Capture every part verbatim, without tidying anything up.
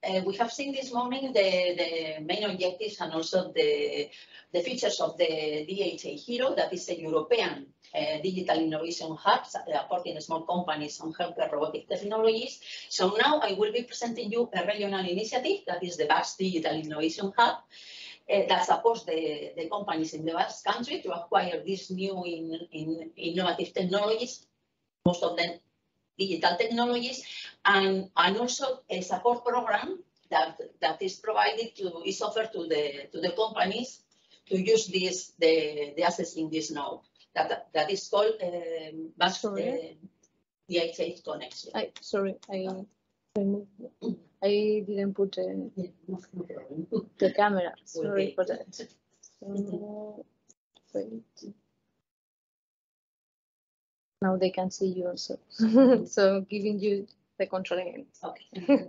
uh, we have seen this morning the, the main objectives and also the, the features of the D I H Hero, that is a European uh, digital innovation hub supporting small companies on healthcare robotic technologies. So now I will be presenting you a regional initiative that is the Basque Digital Innovation Hub. Uh, that supports the, the companies in the Basque country to acquire these new in, in innovative technologies, most of them digital technologies, and, and also a support program that, that is provided to, is offered to the, to the companies to use this, the, the assets in this node. That, that is called um, Basque uh, D I H Connection. I, sorry, I removed. I didn't put uh, yeah, no, no problem. the camera. Sorry okay. for that. So, wait. Now they can see you also. So giving you the control again. Okay.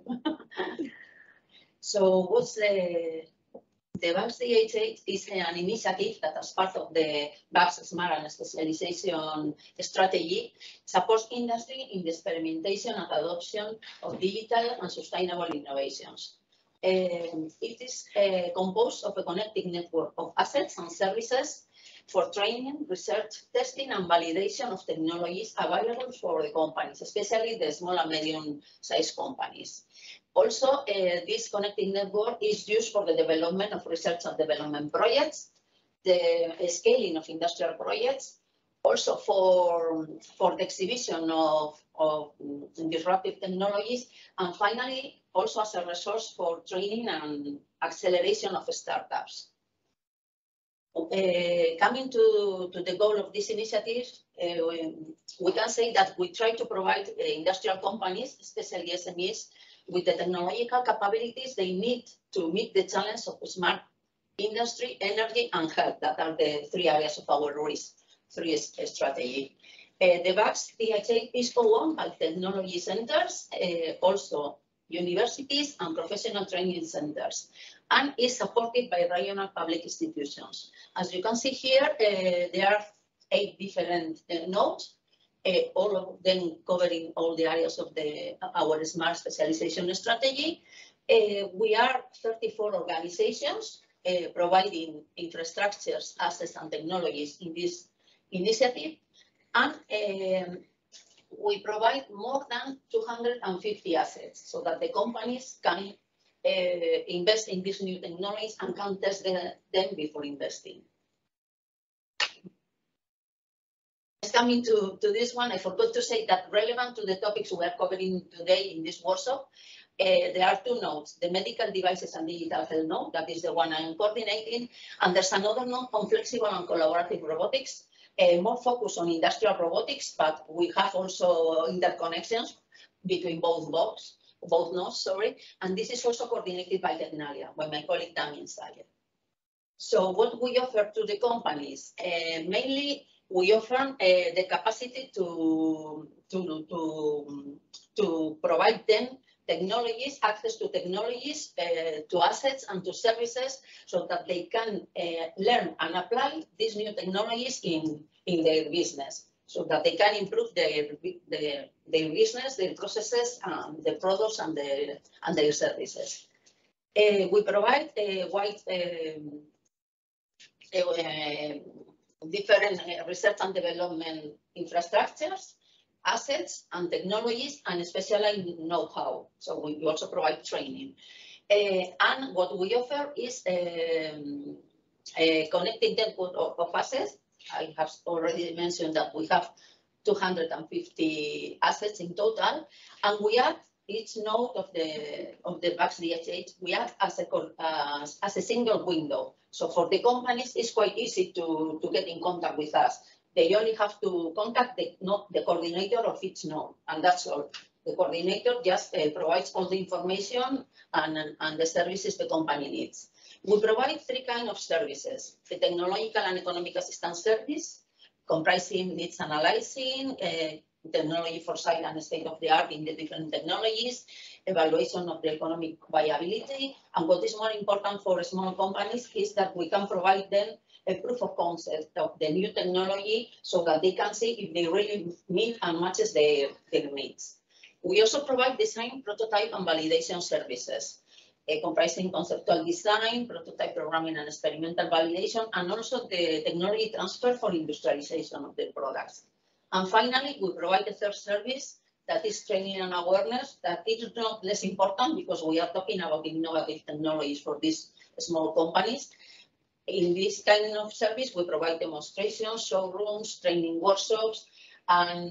So what's the the Basque D I H is an initiative that, as part of the Basque Smart and Specialization strategy, supports industry in the experimentation and adoption of digital and sustainable innovations. Um, it is uh, composed of a connected network of assets and services for training, research, testing, and validation of technologies available for the companies, especially the small and medium-sized companies. Also, uh, this connecting network is used for the development of research and development projects, the scaling of industrial projects, also for, for the exhibition of, of disruptive technologies, and finally, also as a resource for training and acceleration of startups. Uh, coming to, to the goal of this initiative, uh, we, we can say that we try to provide uh, industrial companies, especially S M Es, with the technological capabilities they need to meet the challenge of smart industry, energy, and health. That are the three areas of our risk, three strategy. Uh, the Basque D I H is co-owned by technology centers, uh, also universities and professional training centers, and is supported by regional public institutions. As you can see here, uh, there are eight different uh, nodes, uh, all of them covering all the areas of the, our smart specialization strategy. Uh, we are thirty-four organizations uh, providing infrastructures, assets, and technologies in this initiative, and um, we provide more than two hundred fifty assets so that the companies can uh, invest in these new technologies and can test the, them before investing. Coming to, to this one, I forgot to say that relevant to the topics we are covering today in this workshop, uh, there are two nodes, the medical devices and digital health node, that is the one I'm coordinating, and there's another node on flexible and collaborative robotics, uh, more focused on industrial robotics, but we have also interconnections between both nodes, both nodes, sorry, and this is also coordinated by Tecnalia, by my colleague Damien Sayer. So what we offer to the companies, uh, mainly we offer uh, the capacity to, to, to, to provide them technologies, access to technologies, uh, to assets and to services so that they can uh, learn and apply these new technologies in, in their business, so that they can improve their, their, their business, their processes, and the products and their, and their services. Uh, we provide a wide um, uh, different uh, research and development infrastructures, assets and technologies, and specialized know-how. So we, we also provide training. Uh, and what we offer is um, a connected network of, of assets. I have already mentioned that we have two hundred fifty assets in total, and we add each node of the of the Basque D I H, we add as a uh, as a single window. So for the companies, it's quite easy to, to get in contact with us. They only have to contact the, not the coordinator of each node, and that's all. The coordinator just uh, provides all the information and, and the services the company needs. We provide three kinds of services: the technological and economic assistance service, comprising needs analyzing, uh, technology foresight and state-of-the-art in the different technologies, evaluation of the economic viability, and what is more important for small companies is that we can provide them a proof of concept of the new technology so that they can see if they really meet and matches their, their needs. We also provide design, prototype, and validation services. uh, comprising conceptual design, prototype programming and experimental validation, and also the technology transfer for industrialization of the products. And finally, we provide a third service that is training and awareness, that is not less important because we are talking about innovative technologies for these small companies. In this kind of service, we provide demonstrations, showrooms, training workshops, and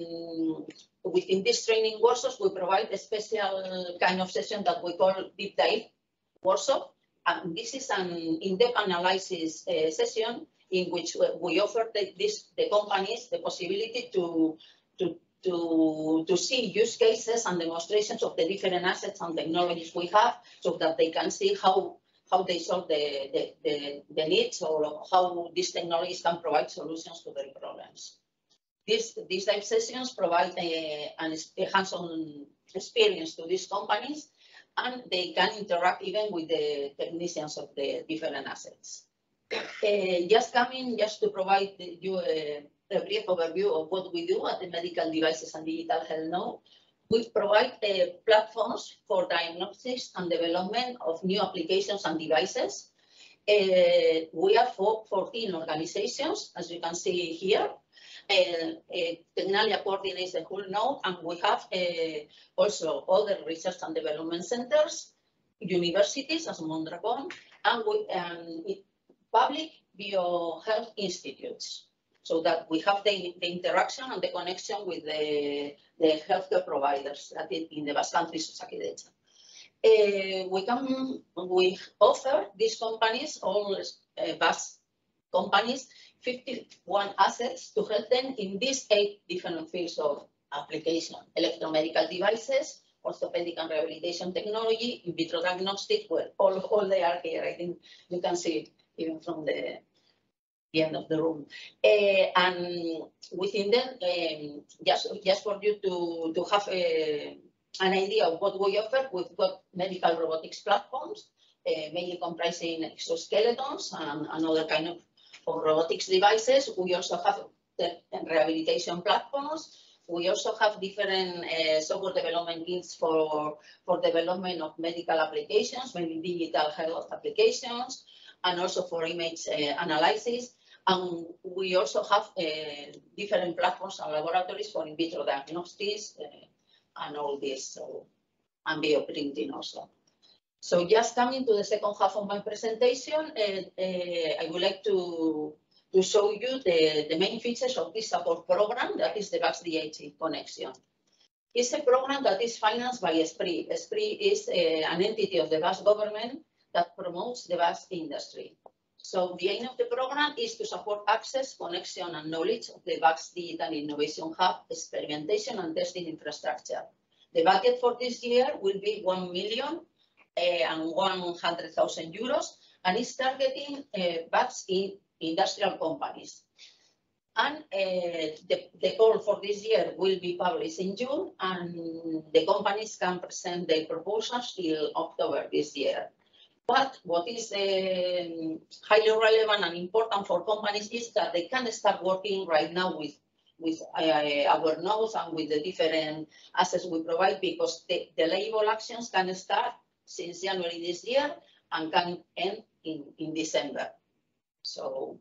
within these training workshops, we provide a special kind of session that we call deep dive workshop. And this is an in-depth analysis uh, session in which we offer the, this, the companies the possibility to, to, to, to see use cases and demonstrations of the different assets and technologies we have so that they can see how, how they solve the, the, the, the needs or how these technologies can provide solutions to their problems. This, these type sessions provide a, a hands-on experience to these companies, and they can interact even with the technicians of the different assets. Uh, just coming, just to provide you a, a brief overview of what we do at the Medical Devices and Digital Health Node, we provide uh, platforms for diagnosis and development of new applications and devices. Uh, we are for fourteen organizations, as you can see here. Uh, uh, Tecnalia coordinates the whole node, and we have uh, also other research and development centers, universities as Mondragon, and we, um, public biohealth institutes, so that we have the, the interaction and the connection with the, the healthcare providers that is in the Basque country society. Uh, we can we offer these companies, all uh, Basque companies, fifty-one assets to help them in these eight different fields of application: electromedical devices, orthopedic and rehabilitation technology, in vitro diagnostic. Well, all, all they are here. I think you can see it even from the, the end of the room. Uh, and within them, um, just, just for you to, to have a, an idea of what we offer, we've got medical robotics platforms, uh, mainly comprising exoskeletons and, and other kind of of robotics devices. We also have the rehabilitation platforms. We also have different uh, software development kits for, for development of medical applications, maybe digital health applications, and also for image uh, analysis. And we also have uh, different platforms and laboratories for in vitro diagnostics uh, and all this, so, and bioprinting also. So just coming to the second half of my presentation, uh, uh, I would like to, to show you the, the main features of this support program, that is the Basque D I H connection. It's a program that is financed by S P R I. S P R I is uh, an entity of the Basque government that promotes the Basque industry. So the aim of the program is to support access, connection, and knowledge of the Basque Digital Innovation Hub, experimentation and testing infrastructure. The budget for this year will be one million Uh, and one hundred thousand euros, and it's targeting uh, Basque in industrial companies. And uh, the, the call for this year will be published in June, and the companies can present their proposals till October this year. But what is uh, highly relevant and important for companies is that they can start working right now with with uh, our nodes and with the different assets we provide, because the, the label actions can start since January this year and can end in, in December. So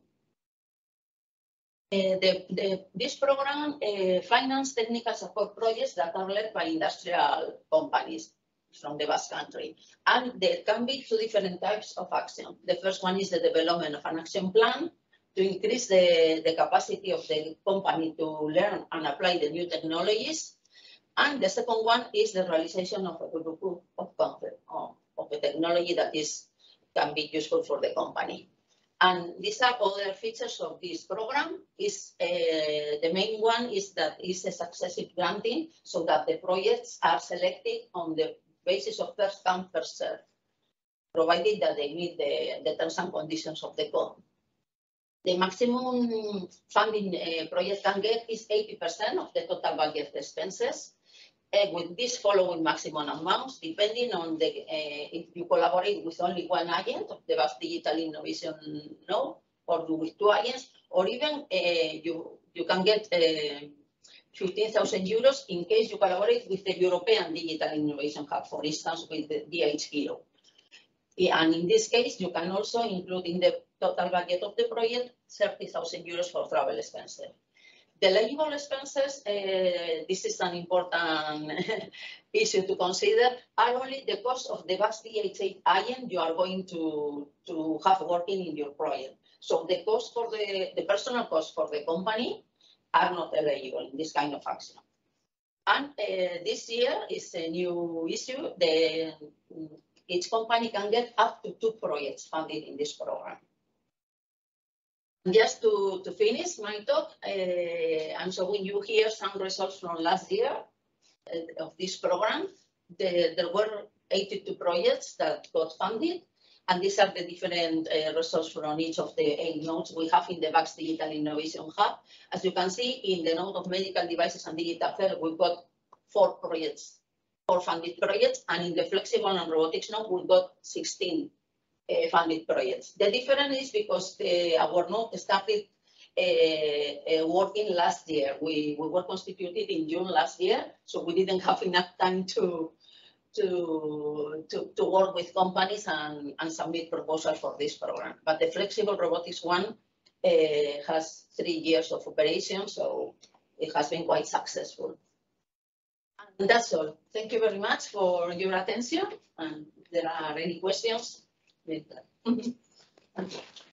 uh, the, the, this program uh, finances technical support projects that are led by industrial companies from the Basque country. And there can be two different types of action. The first one is the development of an action plan to increase the, the capacity of the company to learn and apply the new technologies. And the second one is the realization of a proof of concept of, of a technology that is can be useful for the company. And these are other features of this program. Is uh, the main one is that it's a successive granting, so that the projects are selected on the basis of first come, first serve, provided that they meet the, the terms and conditions of the code. The maximum funding a project can get is eighty percent of the total budget expenses, uh, with this following maximum amounts, depending on the uh, if you collaborate with only one agent of the Basque Digital Innovation Node, or with two agents, or even uh, you, you can get uh, fifteen thousand euros in case you collaborate with the European Digital Innovation Hub, for instance, with the D I H Hero. And in this case, you can also include in the total budget of the project thirty thousand euros for travel expenses. The eligible expenses, uh, this is an important issue to consider, are only the cost of the Basque D I H agent you are going to, to have working in your project. So the cost for the, the personal cost for the company are not eligible in this kind of action. And uh, this year is a new issue. The, each company can get up to two projects funded in this program. Just to, to finish my talk, uh, I'm showing you here some results from last year uh, of this program. The, there were eighty-two projects that got funded, and these are the different uh, results from each of the eight nodes we have in the Basque Digital Innovation Hub. As you can see, in the node of medical devices and digital health, we've got four projects, four funded projects, and in the flexible and robotics node, we've got sixteen Uh, funded projects. The difference is because the, our node started uh, uh, working last year. We, we were constituted in June last year, so we didn't have enough time to to to, to work with companies and, and submit proposals for this program. But the flexible robotics one uh, has three years of operation, so it has been quite successful. And that's all. Thank you very much for your attention. And if there are any questions, with that.